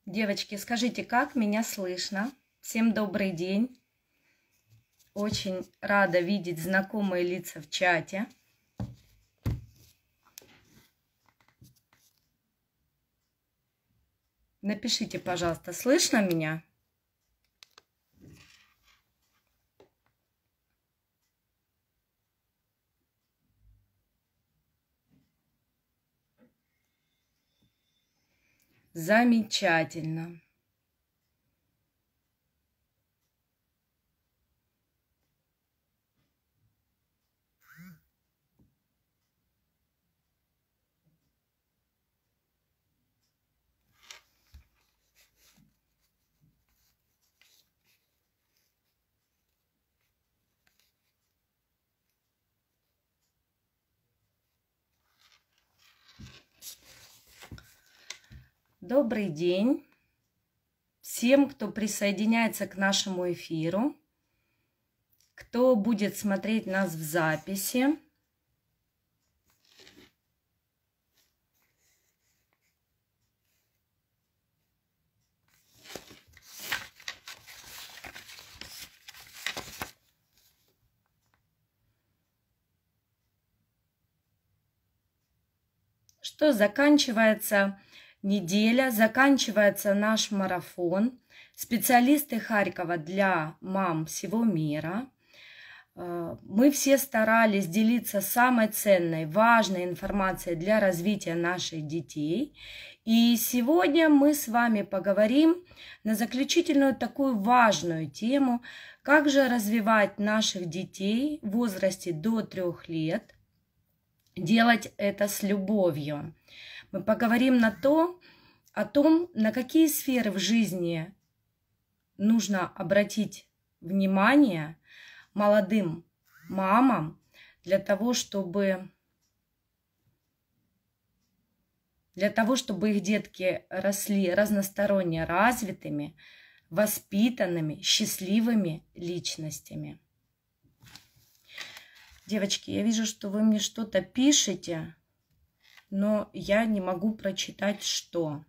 Девочки, скажите, как меня слышно? Всем добрый день. Очень рада видеть знакомые лица в чате. Напишите, пожалуйста, слышно меня? Замечательно. Добрый день всем, кто присоединяется к нашему эфиру, кто будет смотреть нас в записи. Что заканчивается неделя, заканчивается наш марафон. Специалисты Харькова для мам всего мира. Мы все старались делиться самой ценной, важной информацией для развития наших детей. И сегодня мы с вами поговорим на заключительную такую важную тему, как же развивать наших детей в возрасте до 3 лет, делать это с любовью. Мы поговорим о том, на какие сферы в жизни нужно обратить внимание молодым мамам для того, чтобы их детки росли разносторонне развитыми, воспитанными, счастливыми личностями. Девочки, я вижу, что вы мне что-то пишете, но я не могу прочитать, что.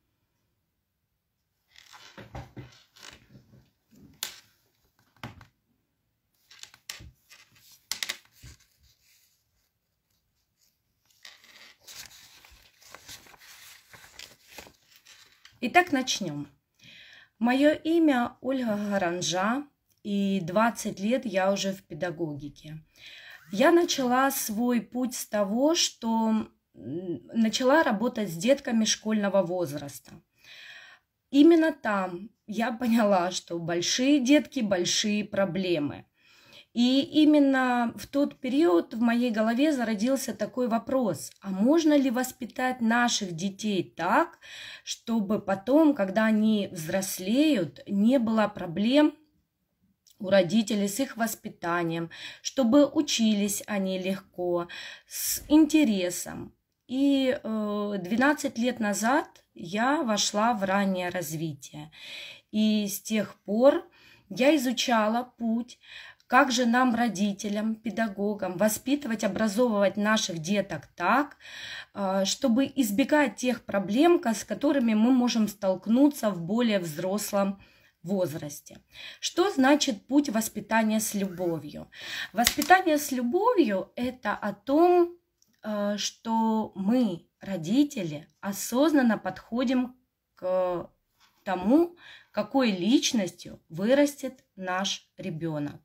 Итак, начнем. Мое имя Ольга Гаранжа, и 20 лет я уже в педагогике. Я начала свой путь с того, что начала работать с детками школьного возраста. Именно там я поняла, что большие детки, большие проблемы. И именно в тот период в моей голове зародился такой вопрос: а можно ли воспитать наших детей так, чтобы потом, когда они взрослеют, не было проблем у родителей с их воспитанием, чтобы учились они легко, с интересом. И 12 лет назад я вошла в раннее развитие. И с тех пор я изучала путь, как же нам, родителям, педагогам, воспитывать, образовывать наших деток так, чтобы избегать тех проблем, с которыми мы можем столкнуться в более взрослом возрасте. Что значит путь воспитания с любовью? Воспитание с любовью – это о том, что мы, родители, осознанно подходим к тому, какой личностью вырастет наш ребенок.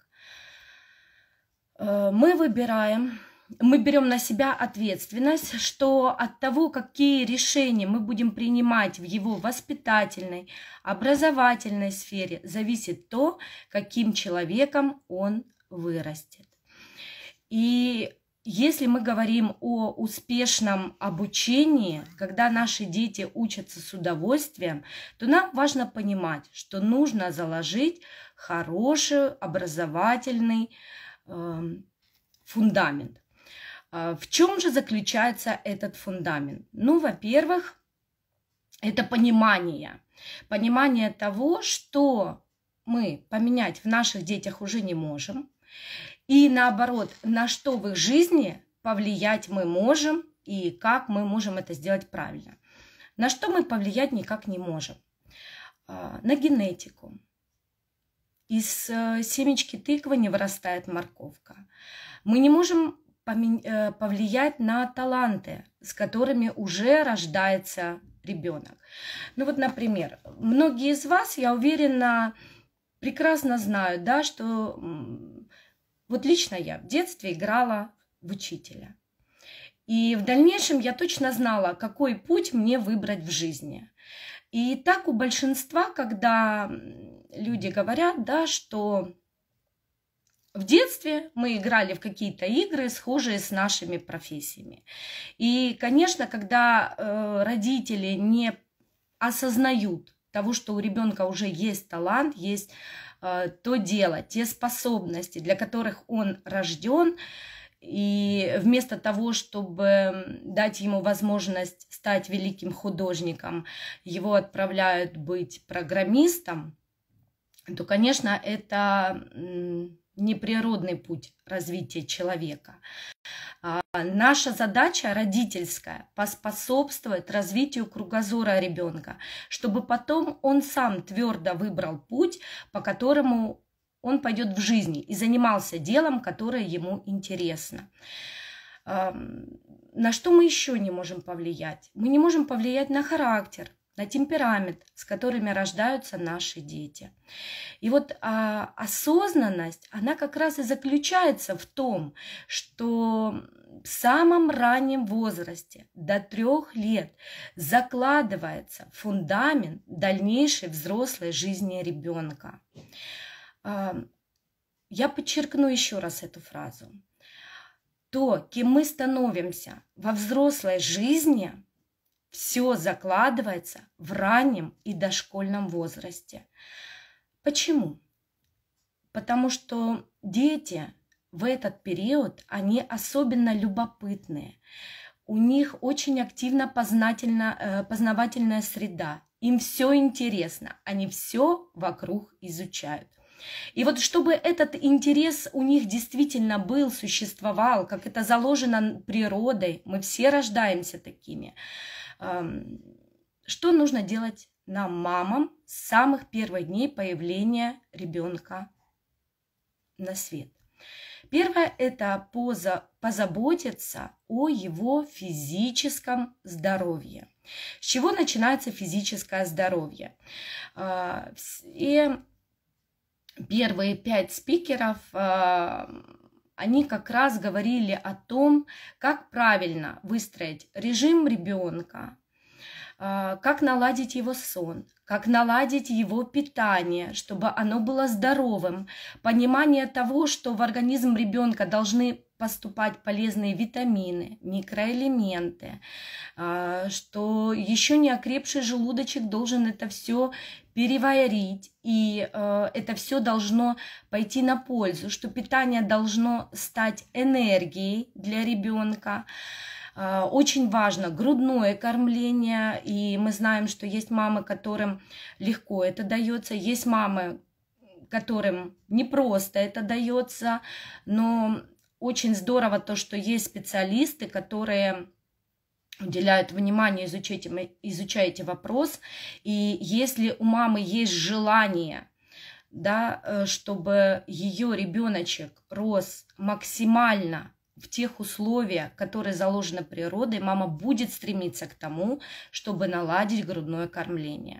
Мы берем на себя ответственность, что от того, какие решения мы будем принимать в его воспитательной, образовательной сфере, зависит то, каким человеком он вырастет. И если мы говорим о успешном обучении, когда наши дети учатся с удовольствием, то нам важно понимать, что нужно заложить хороший образовательный фундамент. В чем же заключается этот фундамент? Ну, во-первых, это понимание того, что мы поменять в наших детях уже не можем, и наоборот, на что в их жизни повлиять мы можем и как мы можем это сделать правильно. На что мы повлиять никак не можем. на генетику. Из семечки тыквы не вырастает морковка. Мы не можем повлиять на таланты, с которыми уже рождается ребенок. Ну вот, например, многие из вас, я уверена, прекрасно знают, да, что вот лично я в детстве играла в учителя. И в дальнейшем я точно знала, какой путь мне выбрать в жизни. И так у большинства, когда люди говорят, да, что в детстве мы играли в какие-то игры, схожие с нашими профессиями. И, конечно, когда родители не осознают того, что у ребенка уже есть талант, есть то дело, те способности, для которых он рожден, и вместо того, чтобы дать ему возможность стать великим художником, его отправляют быть программистом, то, конечно, это неприродный путь развития человека. Наша задача родительская – поспособствовать развитию кругозора ребенка, чтобы потом он сам твердо выбрал путь, по которому он пойдет в жизни и занимался делом, которое ему интересно. На что мы еще не можем повлиять? Мы не можем повлиять на характер, на темперамент, с которыми рождаются наши дети. И вот осознанность, она как раз и заключается в том, что в самом раннем возрасте, до 3 лет, закладывается фундамент дальнейшей взрослой жизни ребенка. Я подчеркну еще раз эту фразу. То, кем мы становимся во взрослой жизни, все закладывается в раннем и дошкольном возрасте. Почему? Потому что дети в этот период, они особенно любопытные. У них очень активна познавательная среда. Им все интересно, они все вокруг изучают. И вот чтобы этот интерес у них действительно был, существовал, как это заложено природой, мы все рождаемся такими. Что нужно делать нам, мамам, с самых первых дней появления ребенка на свет? Первое – это позаботиться о его физическом здоровье. С чего начинается физическое здоровье? И первые 5 спикеров, они как раз говорили о том, как правильно выстроить режим ребенка, как наладить его сон, как наладить его питание, чтобы оно было здоровым, понимание того, что в организм ребенка должны поступать полезные витамины, микроэлементы, что еще не окрепший желудочек должен это все переварить, и это все должно пойти на пользу, что питание должно стать энергией для ребенка. Очень важно грудное кормление, и мы знаем, что есть мамы, которым легко это дается, есть мамы, которым непросто это дается, но очень здорово то, что есть специалисты, которые уделяют внимание, изучаете вопрос, и если у мамы есть желание, да, чтобы ее ребеночек рос максимально в тех условиях, которые заложены природой, мама будет стремиться к тому, чтобы наладить грудное кормление.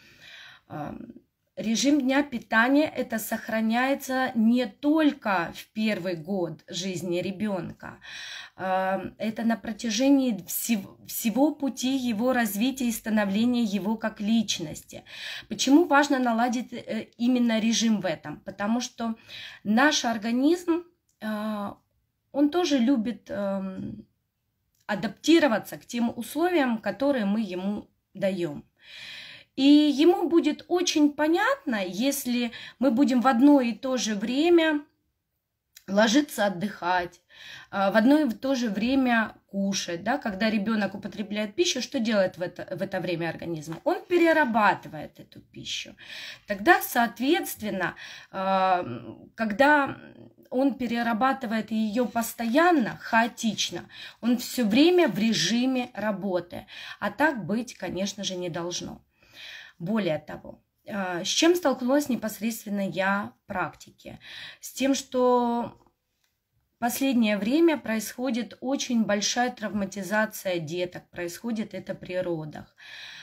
Режим дня питания – это сохраняется не только в первый год жизни ребенка, это на протяжении всего пути его развития и становления его как личности. Почему важно наладить именно режим в этом? Потому что наш организм, он тоже любит адаптироваться к тем условиям, которые мы ему даем. И ему будет очень понятно, если мы будем в одно и то же время ложиться отдыхать, в одно и то же время кушать. Да? Когда ребенок употребляет пищу, что делает в это время организм? Он перерабатывает эту пищу. Тогда, соответственно, когда он перерабатывает ее постоянно, хаотично, он все время в режиме работы. А так быть, конечно же, не должно. Более того, С чем столкнулась непосредственно я в практике? С тем, что в последнее время происходит очень большая травматизация деток, происходит это при родах.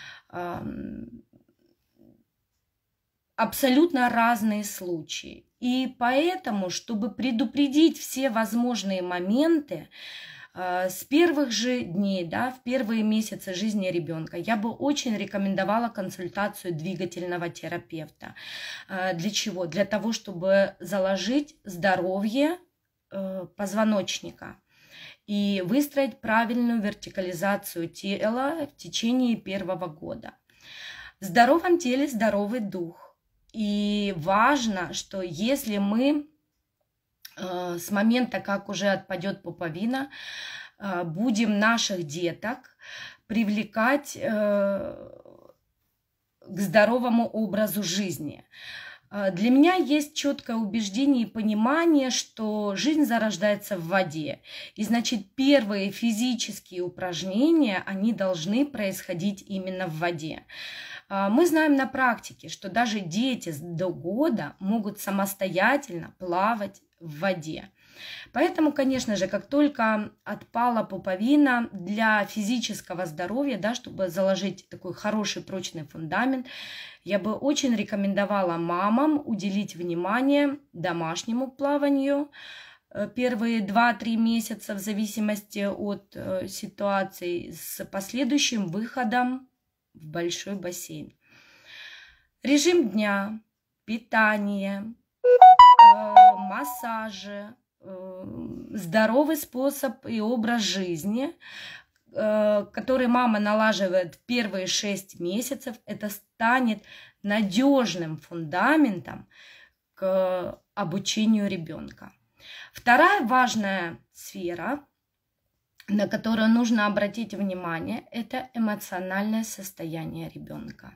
Абсолютно разные случаи. И поэтому, чтобы предупредить все возможные моменты, с первых же дней, да, в первые месяцы жизни ребенка я бы очень рекомендовала консультацию двигательного терапевта. Для чего? Для того, чтобы заложить здоровье позвоночника и выстроить правильную вертикализацию тела в течение первого года. В здоровом теле здоровый дух. И важно, что если мы с момента, как уже отпадет пуповина, будем наших деток привлекать к здоровому образу жизни. Для меня есть четкое убеждение и понимание, что жизнь зарождается в воде. И значит, первые физические упражнения, они должны происходить именно в воде. Мы знаем на практике, что даже дети до года могут самостоятельно плавать в воде. Поэтому, конечно же, как только отпала пуповина, для физического здоровья, да, чтобы заложить такой хороший прочный фундамент, я бы очень рекомендовала мамам уделить внимание домашнему плаванию первые 2-3 месяца в зависимости от ситуации с последующим выходом в большой бассейн. Режим дня, питание, массажи, здоровый способ и образ жизни, который мама налаживает в первые 6 месяцев, это станет надежным фундаментом к обучению ребенка. Вторая важная сфера, на которую нужно обратить внимание, это эмоциональное состояние ребенка.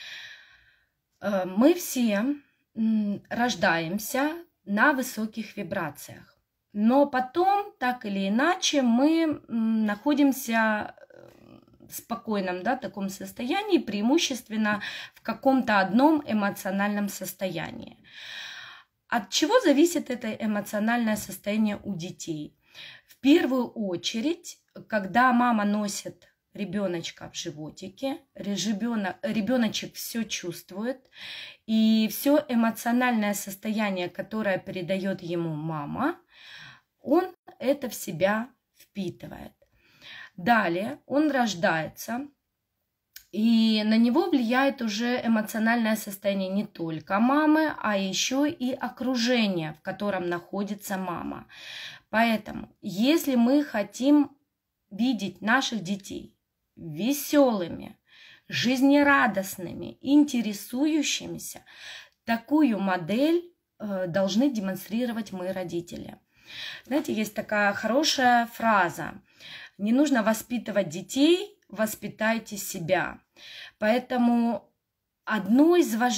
Мы все рождаемся на высоких вибрациях, но потом, так или иначе, мы находимся в спокойном, да, таком состоянии, преимущественно в каком-то одном эмоциональном состоянии. От чего зависит это эмоциональное состояние у детей? В первую очередь, когда мама носит ребеночка в животике, ребеночек все чувствует, и все эмоциональное состояние, которое передает ему мама, он это в себя впитывает. Далее он рождается, и на него влияет уже эмоциональное состояние не только мамы, а еще и окружение, в котором находится мама. Поэтому, если мы хотим видеть наших детей веселыми, жизнерадостными, интересующимися, такую модель должны демонстрировать мы, родители. Знаете, есть такая хорошая фраза: не нужно воспитывать детей, воспитайте себя. Поэтому один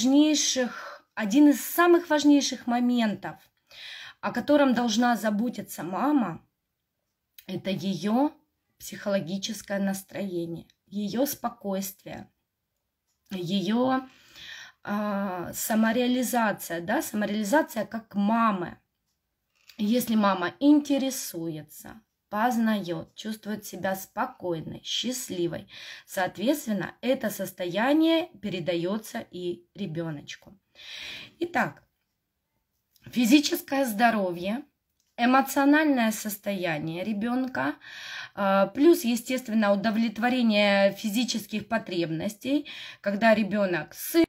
из самых важнейших моментов, о котором должна заботиться мама, это ее психологическое настроение, ее спокойствие, ее самореализация, да, самореализация как мамы. Если мама интересуется, познает, чувствует себя спокойной, счастливой, соответственно, это состояние передается и ребеночку. Итак, физическое здоровье, эмоциональное состояние ребенка, плюс, естественно, удовлетворение физических потребностей, когда ребенок сыт,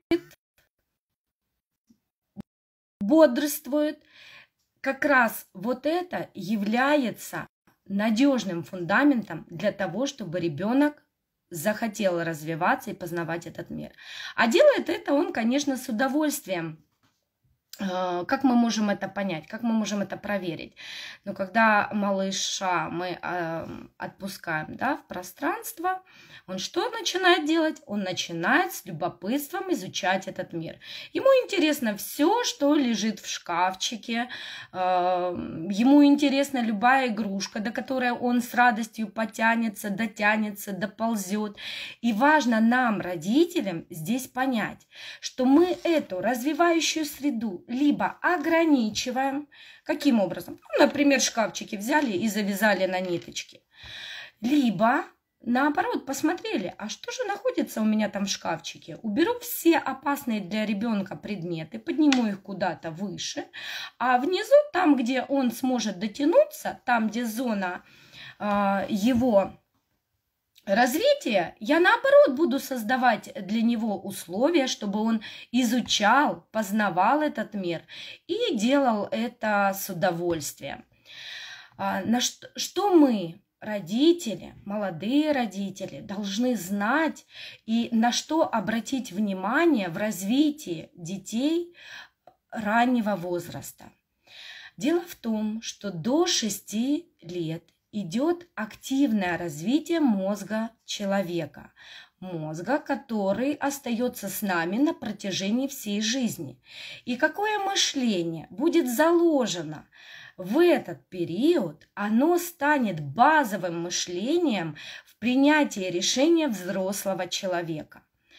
бодрствует, как раз вот это является надежным фундаментом для того, чтобы ребенок захотел развиваться и познавать этот мир. А делает это он, конечно, с удовольствием. Как мы можем это понять, как мы можем это проверить? Но когда малыша мы отпускаем, да, в пространство, он что начинает делать? Он начинает с любопытством изучать этот мир. Ему интересно все, что лежит в шкафчике, ему интересна любая игрушка, до которой он с радостью потянется, дотянется, доползет. И важно нам, родителям, здесь понять, что мы эту развивающую среду либо ограничиваем, каким образом? Ну, например, шкафчики взяли и завязали на ниточки, либо наоборот, посмотрели, а что же находится у меня там в шкафчике? Уберу все опасные для ребенка предметы, подниму их куда-то выше, а внизу, там, где он сможет дотянуться, там, где зона его развития, я наоборот буду создавать для него условия, чтобы он изучал, познавал этот мир и делал это с удовольствием. Что мы, родители, молодые родители, должны знать и на что обратить внимание в развитии детей раннего возраста. Дело в том, что до 6 лет идет активное развитие мозга человека. Мозга, который остается с нами на протяжении всей жизни. И какое мышление будет заложено в этот период, оно станет базовым мышлением в принятии решения взрослого человека.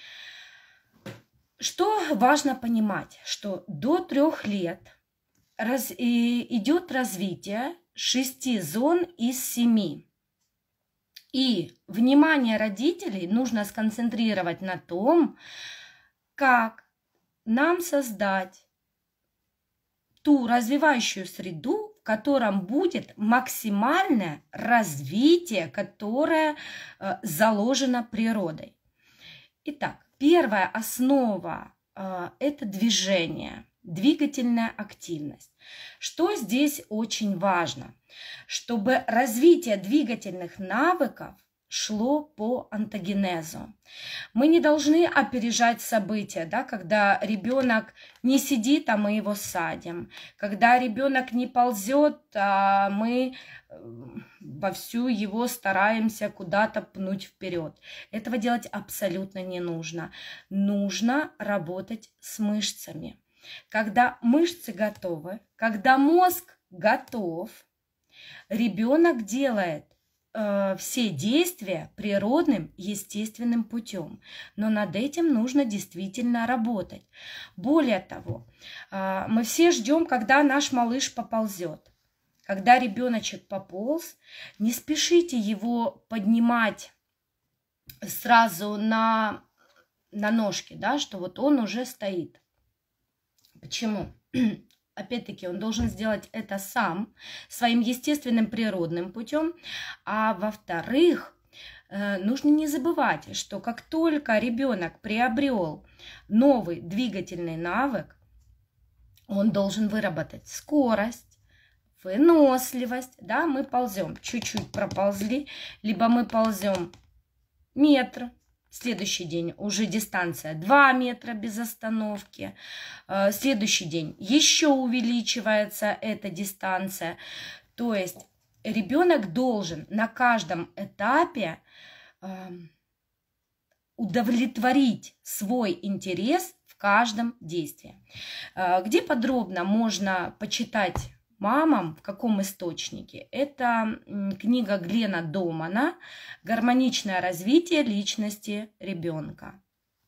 Что важно понимать, что до 3 лет идет развитие 6 зон из 7. И внимание родителей нужно сконцентрировать на том, как нам создать ту развивающую среду, в котором будет максимальное развитие, которое заложено природой. Итак, первая основа – это движение, двигательная активность. Что здесь очень важно? Чтобы развитие двигательных навыков шло по онтогенезу. Мы не должны опережать события, да, когда ребенок не сидит, а мы его садим. Когда ребенок не ползет, а мы вовсю его стараемся куда-то пнуть вперед. Этого делать абсолютно не нужно. Нужно работать с мышцами. Когда мышцы готовы, когда мозг готов, ребенок делает все действия природным, естественным путем. Но над этим нужно действительно работать. Более того, мы все ждем, когда наш малыш поползет. Когда ребеночек пополз, не спешите его поднимать сразу на ножки, да, что вот он уже стоит. Почему? Опять-таки, он должен сделать это сам, своим естественным природным путем. А во-вторых, нужно не забывать, что как только ребенок приобрел новый двигательный навык, он должен выработать скорость, выносливость. Да, мы ползем, чуть-чуть проползли, либо мы ползем метр. Следующий день уже дистанция 2 метра без остановки. Следующий день еще увеличивается эта дистанция. То есть ребенок должен на каждом этапе удовлетворить свой интерес в каждом действии. Где подробно можно почитать мамам, в каком источнике? Это книга Глена Домана «Гармоничное развитие личности ребенка».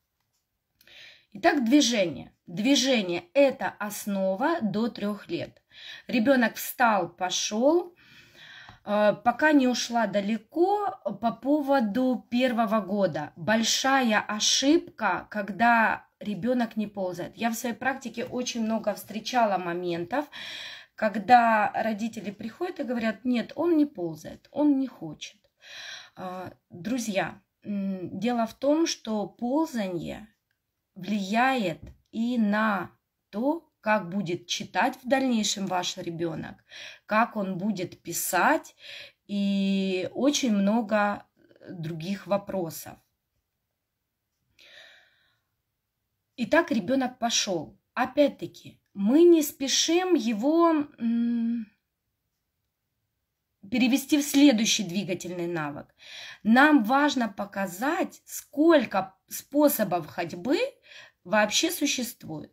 Итак, движение. Движение – это основа до 3 лет. Ребенок встал, пошел, пока не ушла далеко по поводу 1 года. Большая ошибка, когда ребенок не ползает. Я в своей практике очень много встречала моментов, когда родители приходят и говорят: нет, он не ползает, он не хочет. Друзья, дело в том, что ползание влияет и на то, как будет читать в дальнейшем ваш ребенок, как он будет писать и очень много других вопросов. Итак, ребенок пошел. Опять-таки, мы не спешим его перевести в следующий двигательный навык. Нам важно показать, сколько способов ходьбы вообще существует.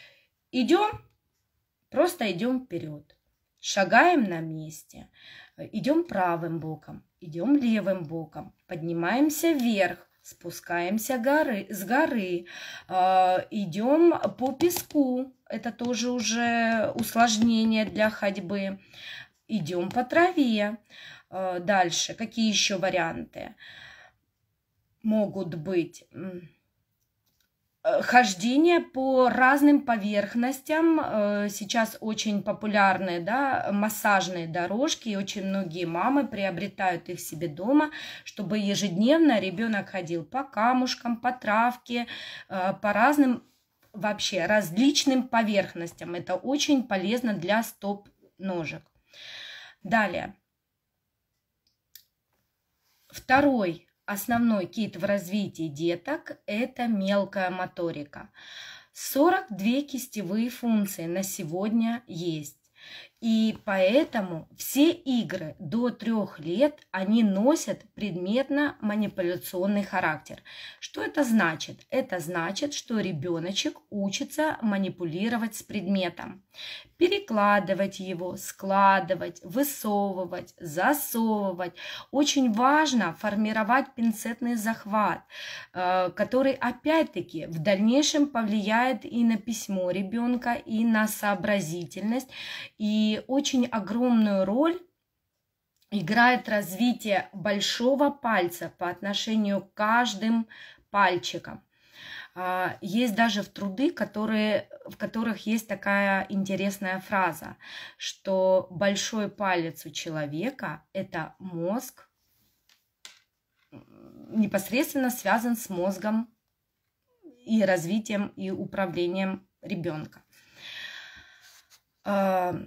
Просто идем вперед, шагаем на месте, идем правым боком, идем левым боком, поднимаемся вверх, спускаемся с горы, идем по песку, это тоже уже усложнение для ходьбы, идем по траве. Дальше, какие еще варианты могут быть? Хождение по разным поверхностям. Сейчас очень популярны, да, массажные дорожки, и очень многие мамы приобретают их себе дома, чтобы ежедневно ребенок ходил по камушкам, по травке, по разным вообще различным поверхностям. Это очень полезно для стоп-ножек. Далее. Второй основной кит в развитии деток – это мелкая моторика. 42 кистевые функции на сегодня есть. И поэтому все игры до 3 лет, они носят предметно-манипуляционный характер. Что это значит? Это значит, что ребеночек учится манипулировать с предметом. Перекладывать его, складывать, высовывать, засовывать. Очень важно формировать пинцетный захват, который опять-таки в дальнейшем повлияет и на письмо ребенка, и на сообразительность. И очень огромную роль играет развитие большого пальца по отношению к каждым пальчикам. Есть даже труды, в которых есть такая интересная фраза, что большой палец у человека – это мозг, непосредственно связан с мозгом и развитием и управлением ребенка. О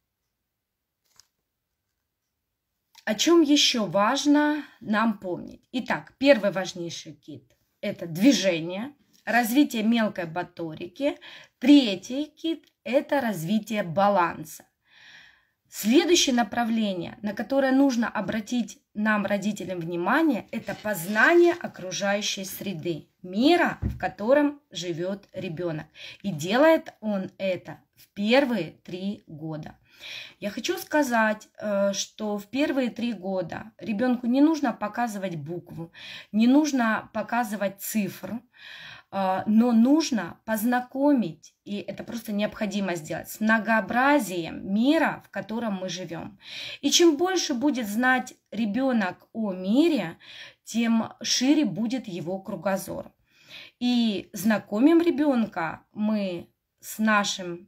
чем еще важно нам помнить? Итак, первый важнейший кит – это движение, развитие мелкой моторики. Третий кит – это развитие баланса. Следующее направление, на которое нужно обратить нам, родителям, внимание, это познание окружающей среды, мира, в котором живет ребенок. И делает он это в первые 3 года. Я хочу сказать, что в первые 3 года ребенку не нужно показывать букву, не нужно показывать цифру, но нужно познакомить, и это просто необходимо сделать, с многообразием мира, в котором мы живем. И чем больше будет знать ребенок о мире, тем шире будет его кругозор. И знакомим ребенка мы с нашим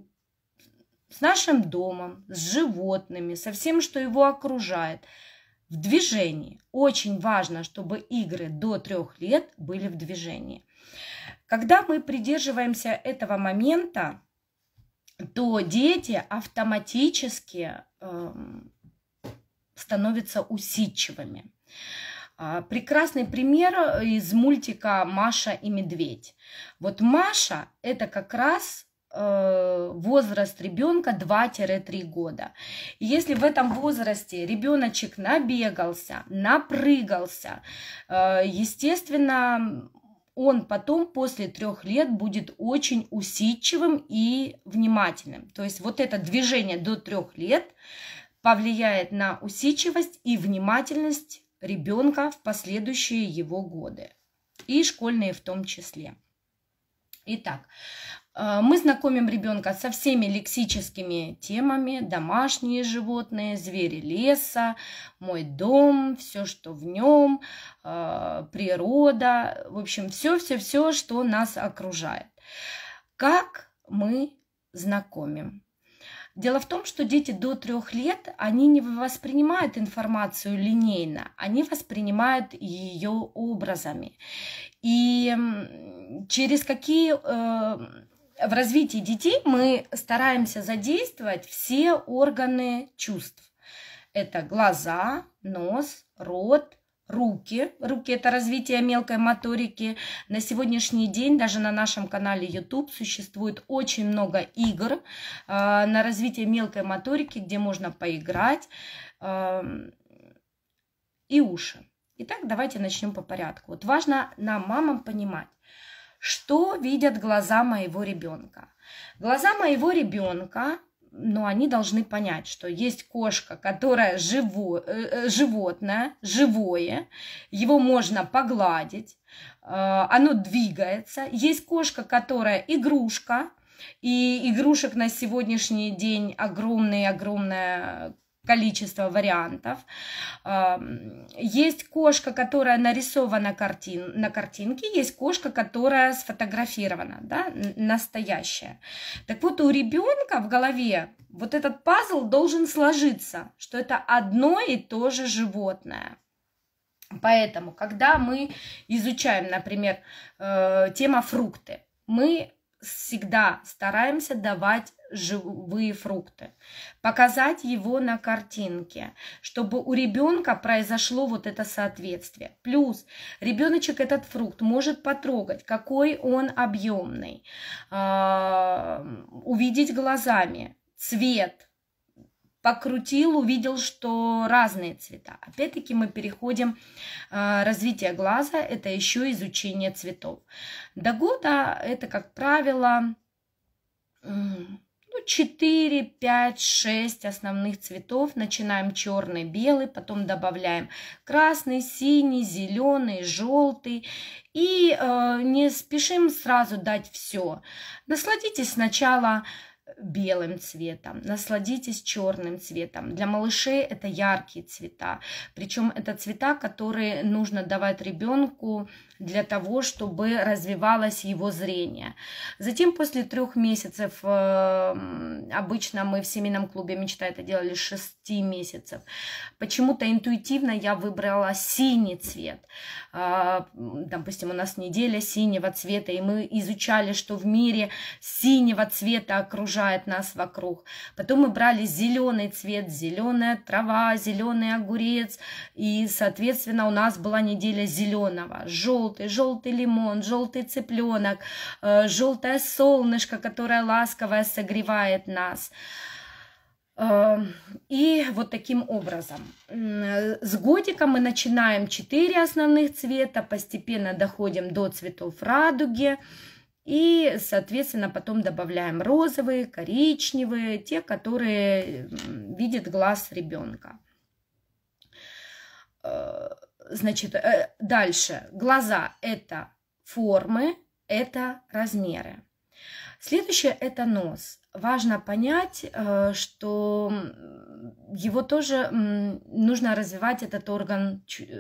домом, с животными, со всем, что его окружает, в движении. Очень важно, чтобы игры до 3 лет были в движении. Когда мы придерживаемся этого момента, то дети автоматически становятся усидчивыми. Прекрасный пример из мультика «Маша и медведь». Вот Маша – это как раз возраст ребенка 2-3 года. И если в этом возрасте ребеночек набегался, напрыгался, естественно, он потом после 3 лет будет очень усидчивым и внимательным. То есть вот это движение до 3 лет повлияет на усидчивость и внимательность ребенка в последующие его годы, и школьные в том числе. Итак, мы знакомим ребенка со всеми лексическими темами: домашние животные, звери леса, мой дом, все, что в нем, природа, в общем, все, что нас окружает. Как мы знакомим? Дело в том, что дети до 3 лет, они не воспринимают информацию линейно, они воспринимают ее образами. И через какие... В развитии детей мы стараемся задействовать все органы чувств. Это глаза, нос, рот, руки. Руки – это развитие мелкой моторики. На сегодняшний день даже на нашем канале YouTube существует очень много игр на развитие мелкой моторики, где можно поиграть. И уши. Итак, давайте начнем по порядку. Вот важно нам, мамам, понимать, что видят глаза моего ребенка. Глаза моего ребенка, они должны понять, что есть кошка, которая животное, живое, его можно погладить, оно двигается. Есть кошка, которая игрушка, и игрушек на сегодняшний день огромное количество вариантов. Есть кошка, которая нарисована на картинке, есть кошка, которая сфотографирована, да, настоящая. Так вот, у ребенка в голове вот этот пазл должен сложиться, что это одно и то же животное. Поэтому, когда мы изучаем, например, тема фрукты, мы всегда стараемся давать живые фрукты, показать его на картинке, чтобы у ребенка произошло вот это соответствие. Плюс ребеночек этот фрукт может потрогать, какой он объемный, увидеть глазами цвет, покрутил, увидел, что разные цвета. Опять-таки мы переходим развитие глаза, это еще изучение цветов. До года это, как правило, 4, 5, 6 основных цветов. Начинаем черный, белый, потом добавляем красный, синий, зеленый, желтый. И не спешим сразу дать все. Насладитесь сначала белым цветом, насладитесь черным цветом. Для малышей это яркие цвета, причем это цвета, которые нужно давать ребенку для того, чтобы развивалось его зрение. Затем после 3 месяцев, обычно мы в семейном клубе «Мечта» это делали 6 месяцев, почему-то интуитивно я выбрала синий цвет. Допустим, у нас неделя синего цвета, и мы изучали, что в мире синего цвета окружает нас вокруг. Потом мы брали зеленый цвет, зеленая трава, зеленый огурец, и, соответственно, у нас была неделя зеленого, желтый лимон, желтый цыпленок, желтое солнышко, которое ласковое согревает нас. И вот таким образом. С годика мы начинаем 4 основных цвета, постепенно доходим до цветов радуги. И, соответственно, потом добавляем розовые, коричневые, те, которые видит глаз ребенка. Значит, дальше. Глаза – это формы, это размеры. Следующее – это нос. Важно понять, что его тоже нужно развивать, этот орган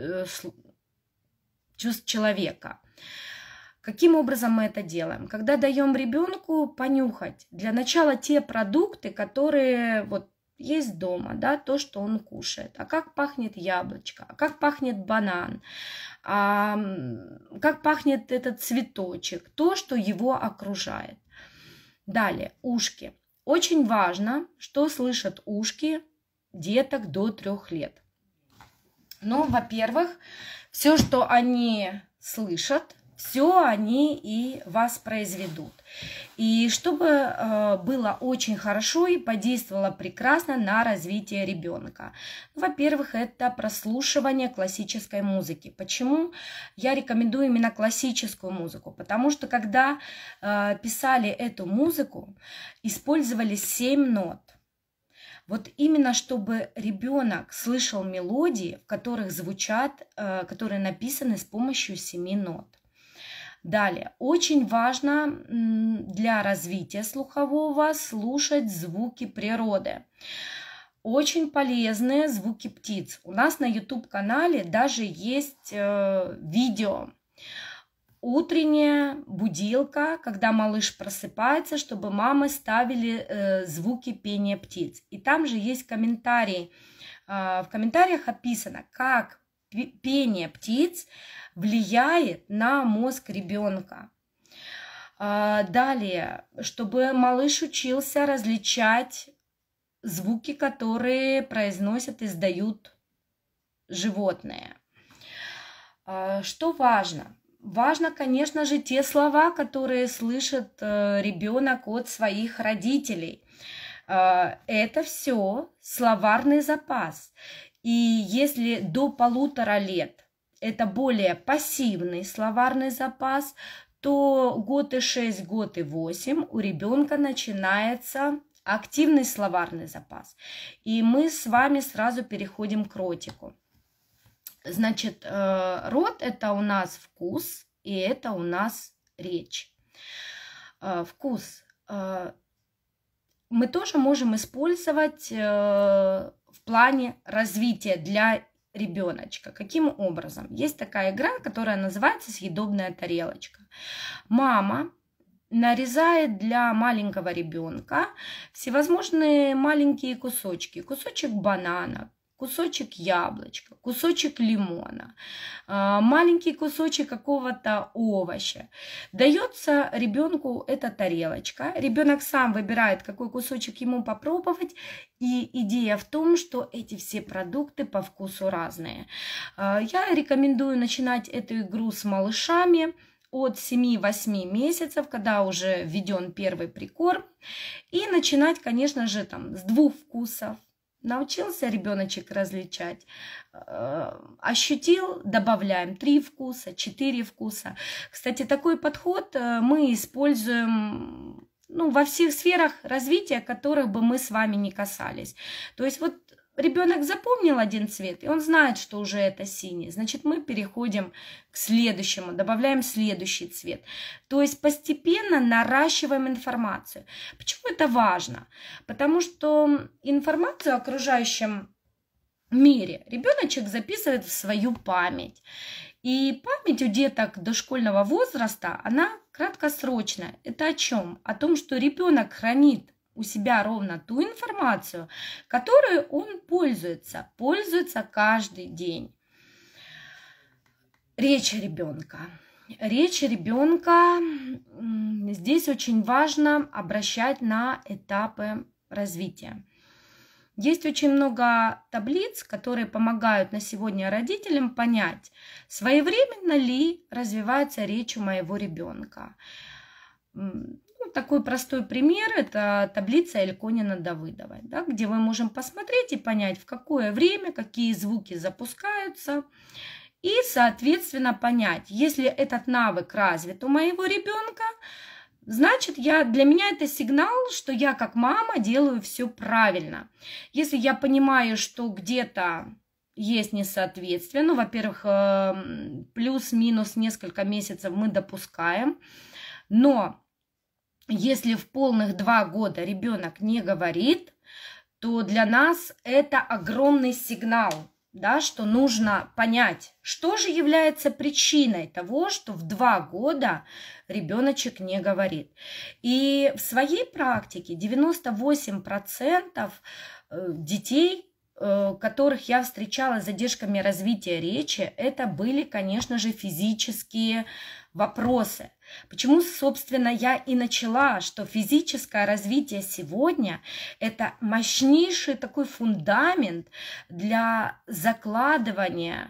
чувств человека. Каким образом мы это делаем? Когда даем ребенку понюхать, для начала те продукты, которые вот есть дома, да, то, что он кушает. А как пахнет яблочко, а как пахнет банан, а как пахнет этот цветочек, то, что его окружает. Далее, ушки. Очень важно, что слышат ушки деток до 3 лет. Ну, во-первых, все, что они слышат, все они и воспроизведут. И чтобы было очень хорошо и подействовало прекрасно на развитие ребенка. Во-первых, это прослушивание классической музыки. Почему я рекомендую именно классическую музыку? Потому что когда писали эту музыку, использовали 7 нот. Вот именно чтобы ребенок слышал мелодии, в которых звучат, которые написаны с помощью 7 нот. Далее, очень важно для развития слухового слушать звуки природы. Очень полезные звуки птиц. У нас на YouTube-канале даже есть видео. Утренняя будилка, когда малыш просыпается, чтобы мамы ставили звуки пения птиц. И там же есть комментарии. В комментариях описано, как пение птиц влияет на мозг ребенка. Далее, чтобы малыш учился различать звуки, которые произносят, издают животные. Что важно? Важно, конечно же, те слова, которые слышит ребенок от своих родителей. Это все словарный запас. И если до 1,5 лет это более пассивный словарный запас, то 1,6 год, 1,8 у ребенка начинается активный словарный запас. И мы с вами сразу переходим к ротику. Значит, рот – это у нас вкус, и это у нас речь. Вкус мы тоже можем использовать в плане развития для ребеночка. Каким образом? Есть такая игра, которая называется «Съедобная тарелочка». Мама нарезает для маленького ребенка всевозможные маленькие кусочки. Кусочек банана, кусочек яблочка, кусочек лимона, маленький кусочек какого-то овоща. Дается ребенку эта тарелочка. Ребенок сам выбирает, какой кусочек ему попробовать. И идея в том, что эти все продукты по вкусу разные. Я рекомендую начинать эту игру с малышами от 7-8 месяцев, когда уже введен первый прикорм. И начинать, конечно же, с 2 вкусов. Научился ребеночек различать, ощутил, добавляем 3 вкуса, 4 вкуса. Кстати, такой подход мы используем во всех сферах развития, которых бы мы с вами не касались. То есть вот ребенок запомнил один цвет, и он знает, что уже это синий. Значит, мы переходим к следующему, добавляем следующий цвет. То есть постепенно наращиваем информацию. Почему это важно? Потому что информацию о окружающем мире ребеночек записывает в свою память. И память у деток дошкольного возраста, она краткосрочная. Это о чем? О том, что ребенок хранит у себя ровно ту информацию, которой он пользуется каждый день. Речь ребенка. Речь ребенка, здесь очень важно обращать на этапы развития. Есть очень много таблиц, которые помогают на сегодня родителям понять, своевременно ли развивается речь у моего ребенка. Такой простой пример – это таблица Эльконина-Давыдовой, где мы можем посмотреть и понять, в какое время какие звуки запускаются, и, соответственно, понять, если этот навык развит у моего ребенка, значит, для меня это сигнал, что я как мама делаю все правильно. Если я понимаю, что где-то есть несоответствие, во-первых, плюс-минус несколько месяцев мы допускаем, но если в полных 2 года ребенок не говорит, то для нас это огромный сигнал, что нужно понять, что же является причиной того, что в 2 года ребеночек не говорит. И в своей практике 98% детей, которых я встречала с задержками развития речи, это были, конечно же, физические вопросы. Почему, собственно, я и начала, что физическое развитие сегодня – это мощнейший такой фундамент для закладывания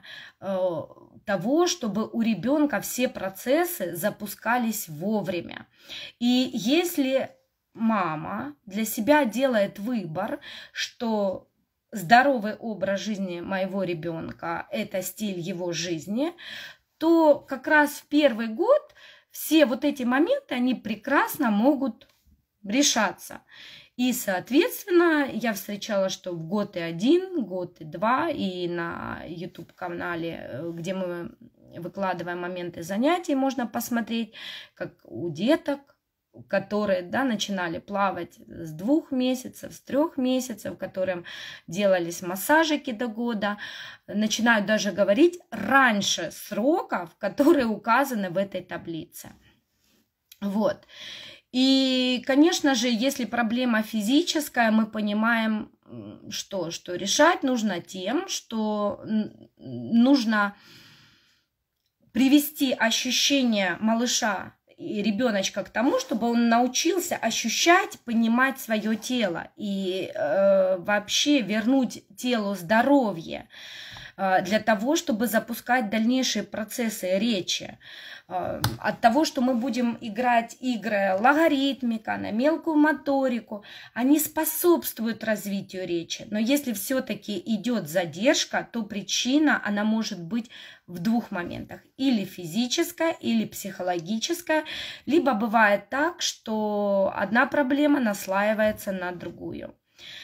того, чтобы у ребенка все процессы запускались вовремя. И если мама для себя делает выбор, что здоровый образ жизни моего ребенка – это стиль его жизни, то как раз в первый год все вот эти моменты, они прекрасно могут решаться. И, соответственно, я встречала, что в 1 год, 2 и на YouTube-канале, где мы выкладываем моменты занятий, можно посмотреть, как у деток, которые начинали плавать с 2 месяцев, с 3 месяцев, которым делались массажики до года, начинают даже говорить раньше сроков, которые указаны в этой таблице. Вот. И, конечно же, если проблема физическая, мы понимаем, что решать нужно тем, что нужно привести ощущение малыша и ребеночка к тому, чтобы он научился ощущать, понимать свое тело и вообще вернуть телу здоровье. для того, чтобы запускать дальнейшие процессы речи. От того, что мы будем играть игры логарифмика, на мелкую моторику, они способствуют развитию речи. Но если все-таки идет задержка, то причина, она может быть в двух моментах. Или физическая, или психологическая. Либо бывает так, что одна проблема наслаивается на другую.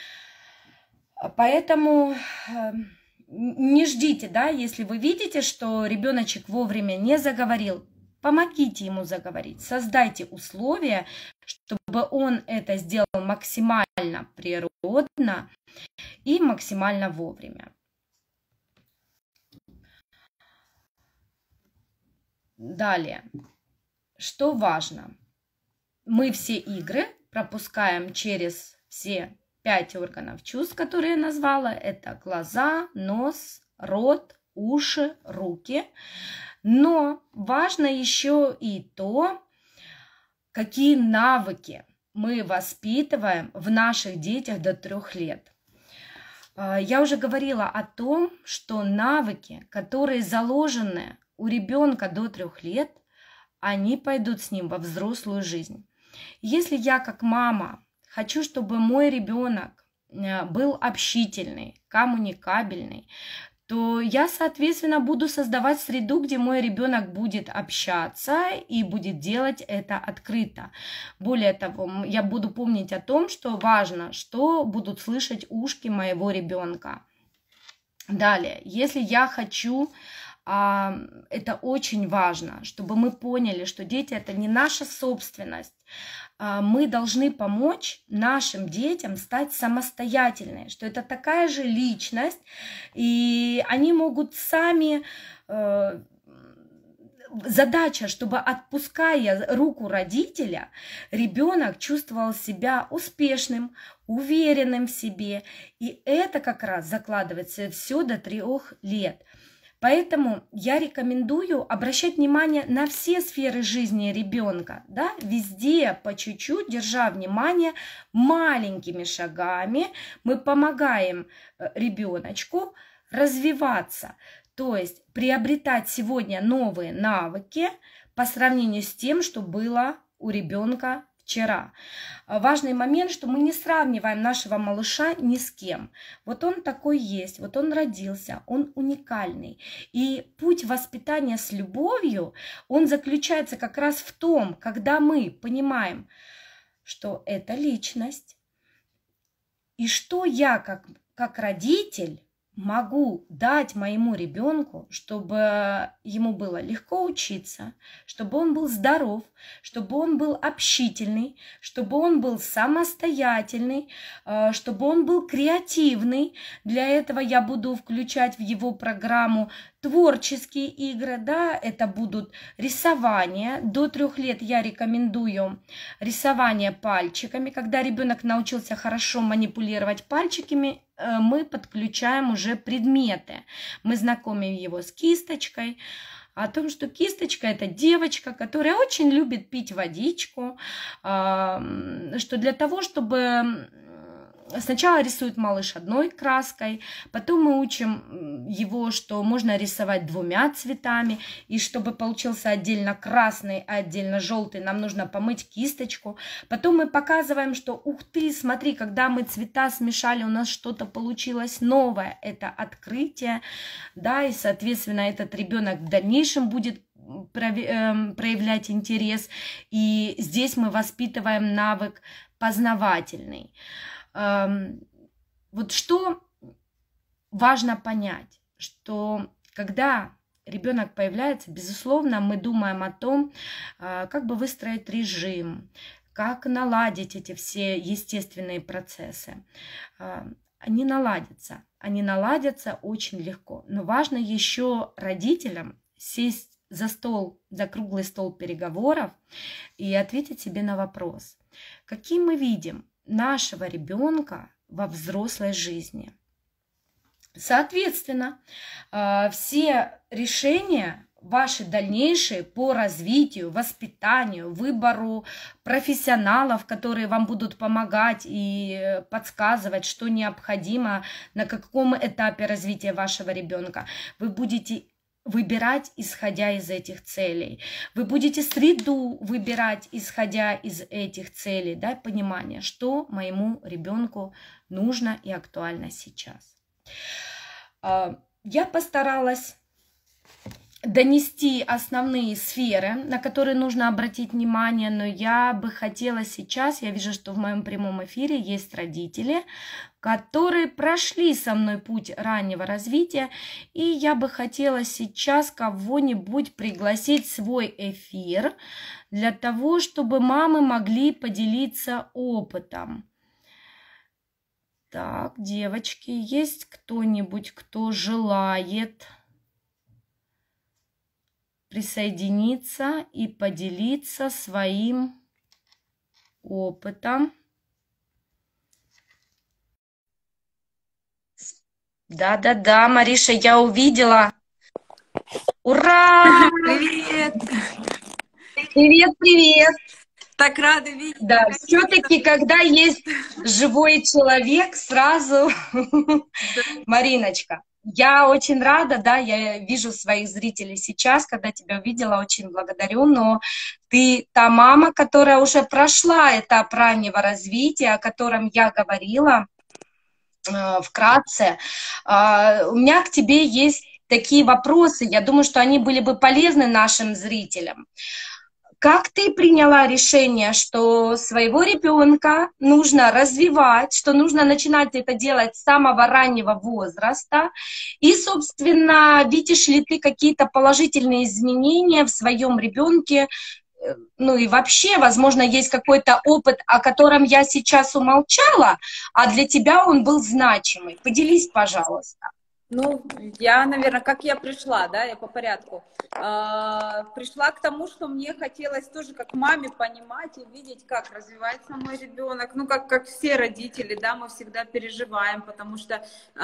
Поэтому не ждите, да, если вы видите, что ребеночек вовремя не заговорил, помогите ему заговорить, создайте условия, чтобы он это сделал максимально природно и максимально вовремя. Далее, что важно, мы все игры пропускаем через все 5 органов чувств, которые я назвала. Это глаза, нос, рот, уши, руки. Но важно еще и то, какие навыки мы воспитываем в наших детях до 3 лет. Я уже говорила о том, что навыки, которые заложены у ребенка до 3 лет, они пойдут с ним во взрослую жизнь. Если я как мама хочу, чтобы мой ребенок был общительный, коммуникабельный, то я, соответственно, буду создавать среду, где мой ребенок будет общаться и будет делать это открыто. Более того, я буду помнить о том, что важно, что будут слышать ушки моего ребенка. Далее, если я хочу, это очень важно, чтобы мы поняли, что дети – это не наша собственность. Мы должны помочь нашим детям стать самостоятельными, что это такая же личность, и они могут сами... Задача, чтобы, отпуская руку родителя, ребенок чувствовал себя успешным, уверенным в себе, и это как раз закладывается все до 3 лет. Поэтому я рекомендую обращать внимание на все сферы жизни ребенка, да, везде по чуть-чуть, держа внимание, маленькими шагами мы помогаем ребеночку развиваться, то есть приобретать сегодня новые навыки по сравнению с тем, что было у ребенка вчера. Важный момент, что мы не сравниваем нашего малыша ни с кем. Вот он такой есть, вот он родился, он уникальный. И путь воспитания с любовью, он заключается как раз в том, когда мы понимаем, что это личность, и что я как родитель могу дать моему ребенку, чтобы ему было легко учиться, чтобы он был здоров, чтобы он был общительный, чтобы он был самостоятельный, чтобы он был креативный. Для этого я буду включать в его программу творческие игры, да, это будут рисования. До 3 лет я рекомендую рисование пальчиками. Когда ребенок научился хорошо манипулировать пальчиками, мы подключаем уже предметы. Мы знакомим его с кисточкой, о том, что кисточка – это девочка, которая очень любит пить водичку, что для того, чтобы... Сначала рисует малыш одной краской, потом мы учим его, что можно рисовать 2 цветами, и чтобы получился отдельно красный, а отдельно желтый, нам нужно помыть кисточку. Потом мы показываем, что ух ты, смотри, когда мы цвета смешали, у нас что-то получилось новое, это открытие, да, и, соответственно, этот ребенок в дальнейшем будет проявлять интерес, и здесь мы воспитываем навык познавательный. Вот что важно понять, что когда ребенок появляется, безусловно, мы думаем о том, как бы выстроить режим, как наладить эти все естественные процессы. Они наладятся очень легко. Но важно еще родителям сесть за круглый стол переговоров и ответить себе на вопрос, какие мы видим нашего ребенка во взрослой жизни. Соответственно, все решения ваши дальнейшие по развитию, воспитанию, выбору профессионалов, которые вам будут помогать и подсказывать, что необходимо, на каком этапе развития вашего ребенка. Вы будете выбирать, исходя из этих целей. Вы будете среду выбирать, исходя из этих целей, да, понимание, что моему ребенку нужно и актуально сейчас. Я постаралась донести основные сферы, на которые нужно обратить внимание, но я бы хотела сейчас, я вижу, что в моем прямом эфире есть родители, которые прошли со мной путь раннего развития, и я бы хотела сейчас кого-нибудь пригласить в свой эфир для того, чтобы мамы могли поделиться опытом. Так, девочки, есть кто-нибудь, кто желает присоединиться и поделиться своим опытом? Да, Мариша, я увидела. Ура! Привет! Привет! Так рада видеть. Да, все-таки, когда есть живой человек, сразу, Мариночка, я очень рада, да, я вижу своих зрителей сейчас, когда тебя увидела, очень благодарю, но ты та мама, которая уже прошла этап раннего развития, о котором я говорила вкратце. У меня к тебе есть такие вопросы, я думаю, что они были бы полезны нашим зрителям. Как ты приняла решение, что своего ребенка нужно развивать, что нужно начинать это делать с самого раннего возраста? И, собственно, видишь ли ты какие-то положительные изменения в своем ребенке? Ну и вообще, возможно, есть какой-то опыт, о котором я сейчас умолчала, а для тебя он был значимый. Поделись, пожалуйста. Ну, я, наверное, как я пришла, да, я по порядку. Пришла к тому, что мне хотелось тоже как маме понимать и видеть, как развивается мой ребенок. Ну, как все родители, да, мы всегда переживаем, потому что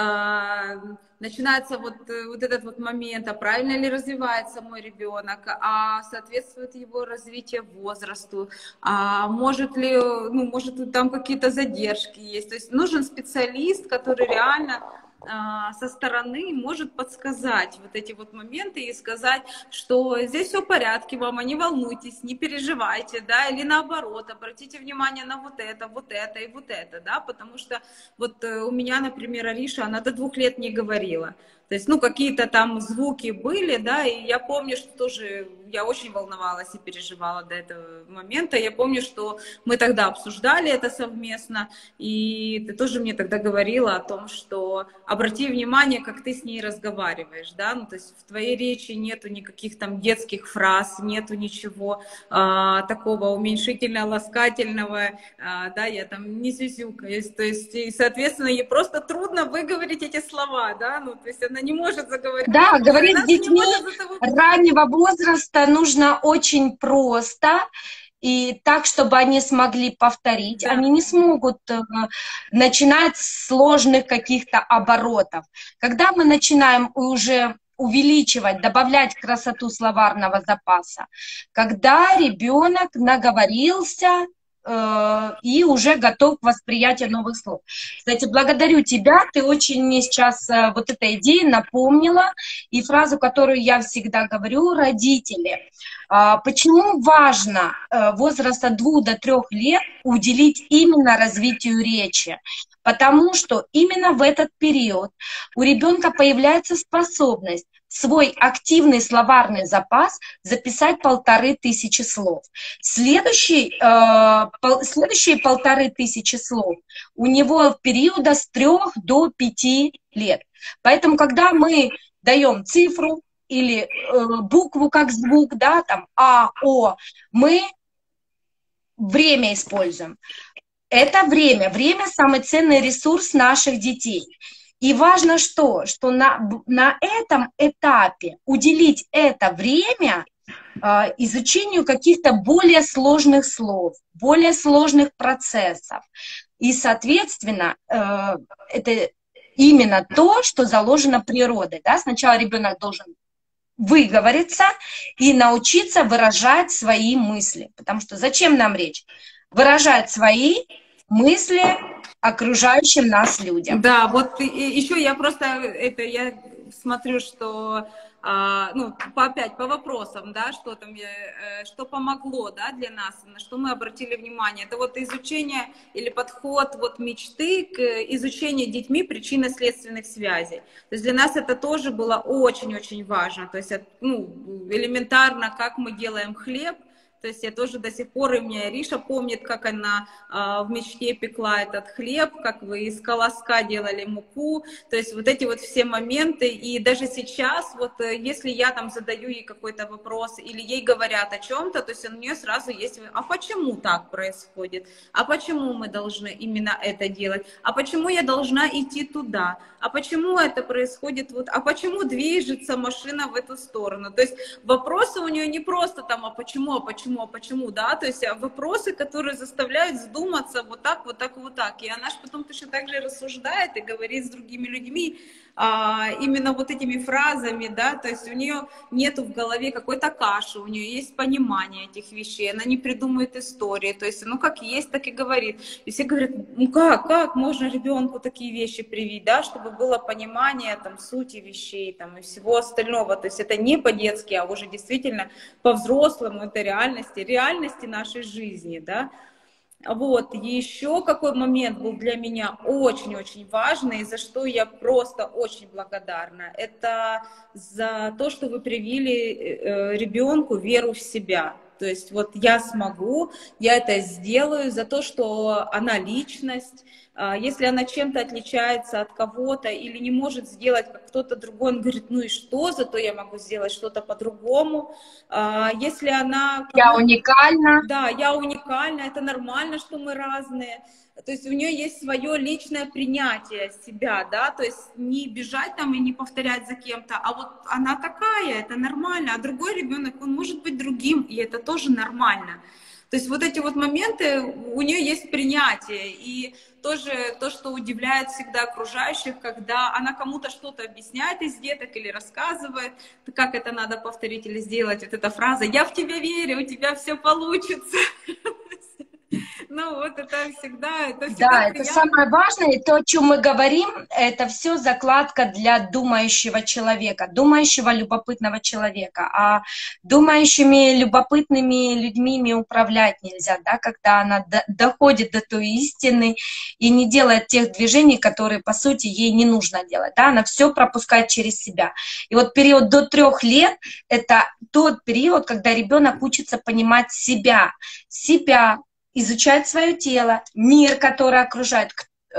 начинается вот этот вот момент, а правильно ли развивается мой ребенок, а соответствует его развитие возрасту, а может ли, ну, может там какие-то задержки есть. То есть нужен специалист, который реально со стороны может подсказать вот эти вот моменты и сказать, что здесь все в порядке, мама, не волнуйтесь, не переживайте, да, или наоборот, обратите внимание на вот это и вот это, да, потому что вот у меня, например, Ариша, она до 2 лет не говорила. То есть, ну, какие-то там звуки были, да, и я помню, что тоже я очень волновалась и переживала до этого момента. Я помню, что мы тогда обсуждали это совместно, и ты тоже мне тогда говорила о том, что обрати внимание, как ты с ней разговариваешь, да, ну, то есть в твоей речи нету никаких там детских фраз, нету ничего такого уменьшительно-ласкательного, да, я там не сюсюкаюсь, то есть, и, соответственно, ей просто трудно выговорить эти слова, да, ну, то есть она не может заговорить. Да, говорить с детьми раннего возраста нужно очень просто и так, чтобы они смогли повторить. Да. Они не смогут начинать с сложных каких-то оборотов. Когда мы начинаем уже увеличивать, добавлять красоту словарного запаса, когда ребенок наговорился и уже готов к восприятию новых слов. Кстати, благодарю тебя, ты очень мне сейчас вот эта идея напомнила, и фразу, которую я всегда говорю, родители. Почему важно возраст от 2 до 3 лет уделить именно развитию речи? Потому что именно в этот период у ребенка появляется способность свой активный словарный запас записать 1500 слов. Следующие 1500 слов у него периода с 3 до 5 лет. Поэтому, когда мы даем цифру или букву как звук, да, там А, О, мы время используем. Это время. Время – самый ценный ресурс наших детей. И важно что на этом этапе уделить это время изучению каких-то более сложных слов, более сложных процессов. И, соответственно, это именно то, что заложено природой. Да? Сначала ребенок должен выговориться и научиться выражать свои мысли. Потому что зачем нам речь? Выражать свои мысли окружающим нас людям. Да, вот еще я просто я смотрю, что ну, опять по вопросам, да, что там, что помогло, да, для нас, на что мы обратили внимание. Это вот изучение или подход вот мечты к изучению детьми причинно-следственных связей. То есть для нас это тоже было очень-очень важно. То есть, ну, элементарно, как мы делаем хлеб. То есть я тоже до сих пор, и у меня Риша помнит, как она в мечте пекла этот хлеб, как вы из колоска делали муку. То есть вот эти вот все моменты. И даже сейчас, вот если я там задаю ей какой-то вопрос или ей говорят о чем-то, то есть у нее сразу есть, а почему так происходит? А почему мы должны именно это делать? А почему я должна идти туда? А почему это происходит? Вот, а почему движется машина в эту сторону? То есть вопросы у нее не просто там, а почему, да, то есть вопросы, которые заставляют задуматься вот так, вот так, вот так. И она же потом точно так же рассуждает и говорит с другими людьми именно вот этими фразами, да, то есть у нее нету в голове какой-то каши, у нее есть понимание этих вещей, она не придумывает истории, то есть, ну, как есть, так и говорит. И все говорят, ну, как можно ребенку такие вещи привить, да, чтобы было понимание, там, сути вещей, там, и всего остального, то есть это не по-детски, а уже действительно по-взрослому, это реальности нашей жизни, да. Вот, еще какой момент был для меня очень-очень важный, за что я просто очень благодарна, это за то, что вы привили ребенку веру в себя. То есть вот я смогу, я это сделаю, за то, что она личность. Если она чем-то отличается от кого-то или не может сделать, как кто-то другой, он говорит, ну и что, зато я могу сделать что-то по-другому. Если она... Я уникальна. Да, я уникальна, это нормально, что мы разные. То есть у нее есть свое личное принятие себя, да, то есть не бежать там и не повторять за кем-то, а вот она такая, это нормально, а другой ребенок, он может быть другим, и это тоже нормально. То есть вот эти вот моменты, у нее есть принятие, и тоже то, что удивляет всегда окружающих, когда она кому-то что-то объясняет из деток или рассказывает, как это надо повторить или сделать, вот эта фраза «я в тебя верю, у тебя все получится». Ну вот это всегда Да, приятно. это самое важное, и то, о чем мы говорим, это все закладка для думающего человека, думающего любопытного человека. А думающими любопытными людьми управлять нельзя, да, когда она доходит до той истины и не делает тех движений, которые, по сути, ей не нужно делать, да, она все пропускает через себя. И вот период до 3 лет – это тот период, когда ребенок учится понимать себя, изучать свое тело, мир, который окружает,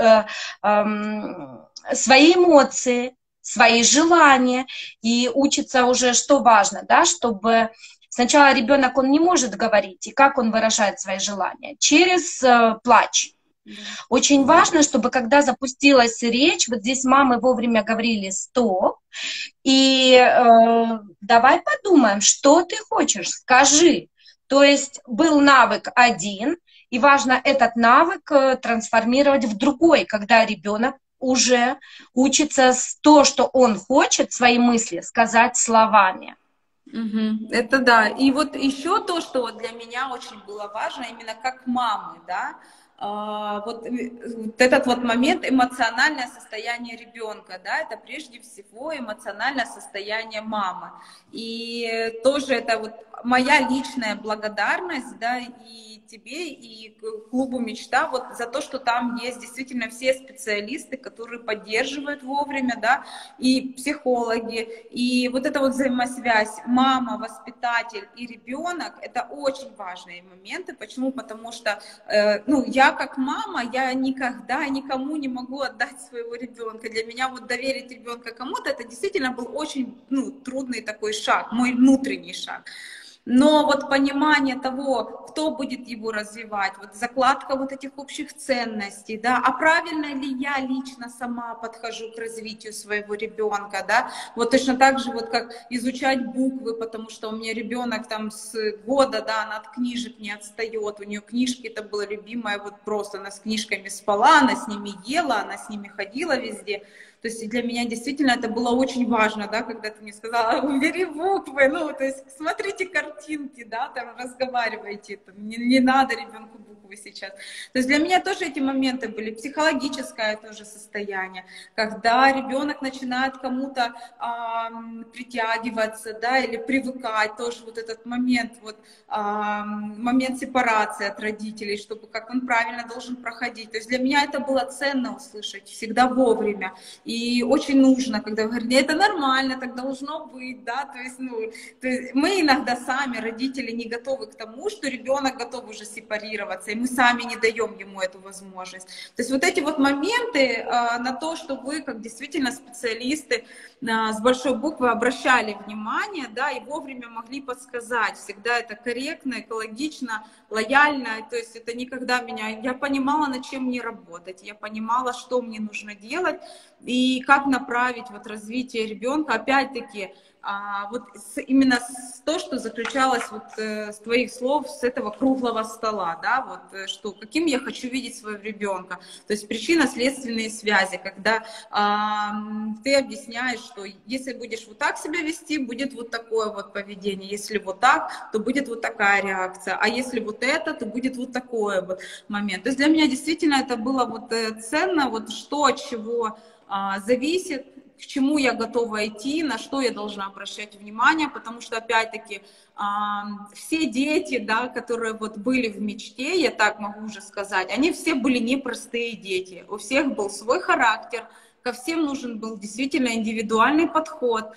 свои эмоции, свои желания, и учится уже, что важно, да, чтобы сначала ребенок, он не может говорить, и как он выражает свои желания? Через плач. Очень важно, чтобы когда запустилась речь, вот здесь мамы вовремя говорили «стоп», и давай подумаем, что ты хочешь, скажи. То есть был навык один, и важно этот навык трансформировать в другой, когда ребенок уже учится то, что он хочет, свои мысли сказать словами. Это да. И вот еще то, что вот для меня очень было важно, именно как мамы, да, вот этот вот момент, эмоциональное состояние ребенка, да, это прежде всего эмоциональное состояние мамы. И тоже это вот моя личная благодарность, да, и тебе, и клубу «Мечта» вот за то, что там есть действительно все специалисты, которые поддерживают вовремя, да, и психологи, и вот эта вот взаимосвязь мама, воспитатель и ребенок, это очень важные моменты. Почему? Потому что, ну, я как мама, я никогда никому не могу отдать своего ребенка. Для меня вот доверить ребенка кому-то, это действительно был очень, ну, трудный такой шаг, мой внутренний шаг. но вот понимание того, кто будет его развивать, вот закладка вот этих общих ценностей, да, а правильно ли я лично сама подхожу к развитию своего ребенка, да, вот точно так же вот как изучать буквы, потому что у меня ребенок там с года, да, она от книжек не отстает, у нее книжки, это было любимое, вот просто она с книжками спала, она с ними ела, она с ними ходила везде. То есть для меня действительно это было очень важно, да, когда ты мне сказала, убери буквы, ну, то есть смотрите картинки, да, там разговаривайте, там, не надо ребенку буквы сейчас. То есть для меня тоже эти моменты были, психологическое тоже состояние, когда ребенок начинает кому-то притягиваться, да, или привыкать, тоже вот этот момент, вот момент сепарации от родителей, чтобы как он правильно должен проходить. То есть для меня это было ценно услышать всегда вовремя. И очень нужно, когда говорят, это нормально, так должно быть, да, то есть, ну, то есть мы иногда сами, родители, не готовы к тому, что ребенок готов уже сепарироваться, и мы сами не даем ему эту возможность. То есть вот эти вот моменты на то, что вы, как действительно специалисты с большой буквы, обращали внимание, да, и вовремя могли подсказать. Всегда это корректно, экологично, лояльно, то есть это никогда меня... Я понимала, над чем мне работать, я понимала, что мне нужно делать, и как направить вот развитие ребенка, опять-таки, вот именно то, что заключалось вот с твоих слов, с этого круглого стола, да, вот что, каким я хочу видеть своего ребенка, то есть причинно-следственные связи, когда ты объясняешь, что если будешь вот так себя вести, будет вот такое вот поведение, если вот так, то будет вот такая реакция, а если вот это, то будет вот такой вот момент. То есть для меня действительно это было вот ценно, вот что от чего зависит, к чему я готова идти, на что я должна обращать внимание, потому что, опять-таки, все дети, да, которые вот были в мечте, я так могу уже сказать, они все были непростые дети, у всех был свой характер, ко всем нужен был действительно индивидуальный подход,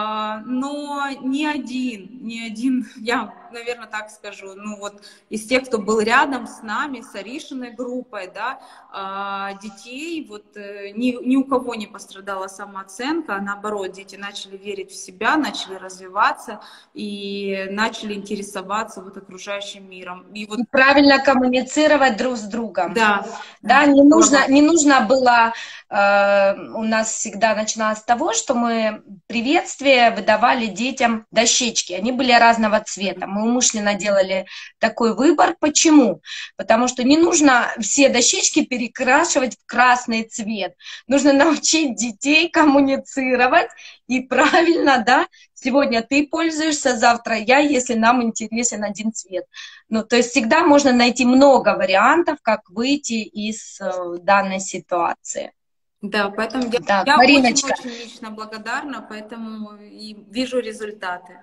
но ни один, я, наверное, так скажу, ну вот из тех, кто был рядом с нами, с Аришиной группой, да, детей, вот ни у кого не пострадала самооценка, а наоборот, дети начали верить в себя, начали развиваться и начали интересоваться вот окружающим миром. И вот... правильно коммуницировать друг с другом. Да. Да, не нужно было, у нас всегда начиналось с того, что мы приветствие выдавали детям дощечки, они были разного цвета, мы умышленно делали такой выбор. Почему? Потому что не нужно все дощечки перекрашивать в красный цвет, нужно научить детей коммуницировать и правильно, да, сегодня ты пользуешься, завтра я, если нам интересен один цвет. Ну, то есть всегда можно найти много вариантов, как выйти из данной ситуации. Да, поэтому я очень лично благодарна, поэтому и вижу результаты.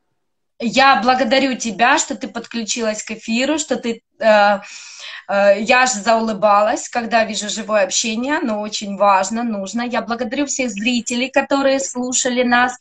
Я благодарю тебя, что ты подключилась к эфиру, что ты... Я аж заулыбалась, когда вижу живое общение, но очень важно, нужно. Я благодарю всех зрителей, которые слушали нас,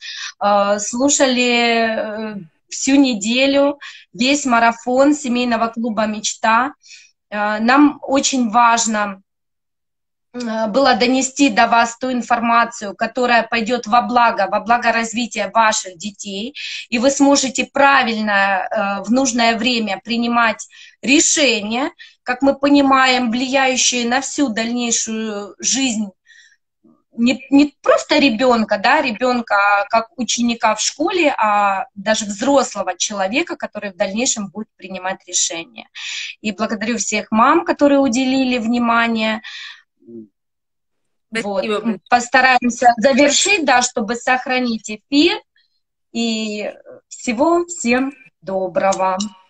слушали всю неделю, весь марафон семейного клуба «Мечта». Нам очень важно было донести до вас ту информацию, которая пойдет во благо развития ваших детей, и вы сможете правильно в нужное время принимать решения, как мы понимаем, влияющие на всю дальнейшую жизнь не просто ребенка, да, ребенка как ученика в школе, а даже взрослого человека, который в дальнейшем будет принимать решения. И благодарю всех мам, которые уделили внимание. Вот. Постараемся завершить, да, чтобы сохранить эфир. И всего всем доброго.